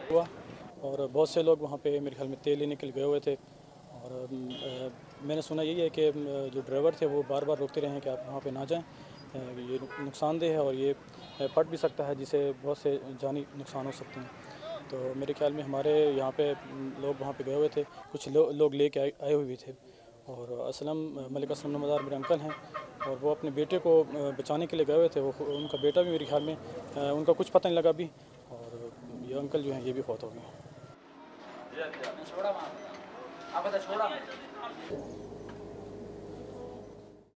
हुआ और बहुत से लोग वहाँ पे मेरे ख्याल में तेल लेने के लिए गए हुए थे और मैंने सुना यही है कि जो ड्राइवर थे वो बार बार रोकते रहे हैं कि आप वहाँ पे ना जाएं, ये नुकसानदेह है और ये फट भी सकता है जिससे बहुत से जानी नुकसान हो सकते हैं। तो मेरे ख्याल में हमारे यहाँ पे लोग वहाँ पे गए हुए थे, कुछ लोग लेके आए हुए थे और मलिक असलम नमदार मेरे अंकल हैं और वो अपने बेटे को बचाने के लिए गए हुए थे। वो उनका बेटा भी मेरे ख्याल में उनका कुछ पता नहीं लगा अभी और ये अंकल जो हैं ये भी फौत हो गए।